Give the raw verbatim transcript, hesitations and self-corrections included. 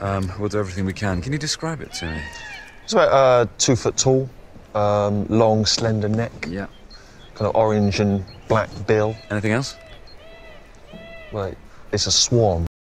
Um, we'll do everything we can. Can you describe it to me? It's about uh, two foot tall, um, long, slender neck. Yeah. Kind of orange and black bill. Anything else? Well, it's a swan.